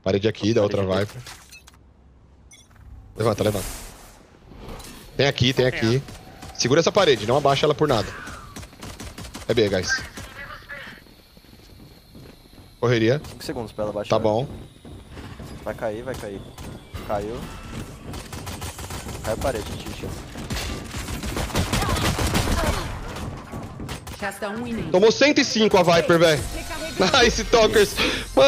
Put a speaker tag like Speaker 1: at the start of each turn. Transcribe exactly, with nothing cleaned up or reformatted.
Speaker 1: Parede aqui, da outra Viper. Levanta, levanta. Tem aqui, tem aqui. Segura essa parede, não abaixa ela por nada. É B, guys. Correria.
Speaker 2: cinco segundos pra ela baixar.
Speaker 1: Tá bom.
Speaker 2: Vai cair, vai cair. Caiu. Caiu a parede, Tisha.
Speaker 3: Resta um inimigo.
Speaker 1: Tomou cento e cinco a Viper, velho. Nice, Talkers. Mano.